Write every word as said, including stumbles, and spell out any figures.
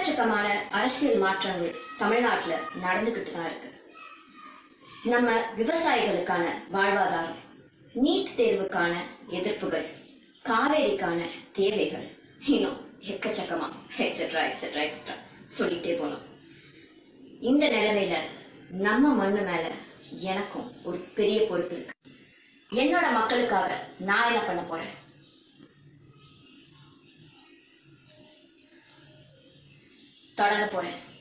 எக்கச்சக்கமான அரசியல் மாற்றங்கள் தமிழ்நாட்டுல நடந்துகிட்டு தான் இருக்கு. நம்ம விவசாயிகளுக்கான வாழ்வாதாரம், நீட் தேர்வுக்கான எதிர்ப்புகள், காவேரிக்கான தேவைகள், இன்னும் எக்கச்சக்கமா எக்ஸெட்ரா எக்ஸெட்ரா எக்ஸெட்ரா சொல்லிட்டே போனோம். இந்த நிலைமையில நம்ம மண்ணு மேல எனக்கும் ஒரு பெரிய பொறுப்பு இருக்கு. என்னோட மக்களுக்காக நான் என்ன பண்ண போறேன்? தொடங்க போறேன்.